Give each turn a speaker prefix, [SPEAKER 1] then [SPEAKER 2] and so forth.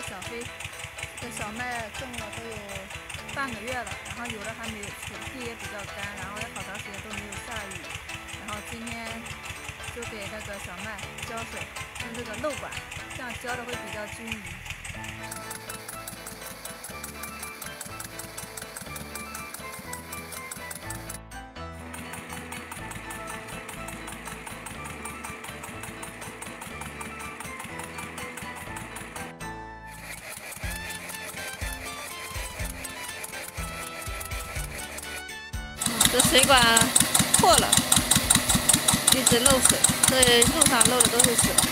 [SPEAKER 1] 小飞，这个小麦种了都有半个月了，然后有的还没有出，地也比较干，然后有好长时间都没有下雨，然后今天就给那个小麦浇水，用这个漏管，这样浇的会比较均匀。这水管破了，一直漏水，这路上漏的都是水。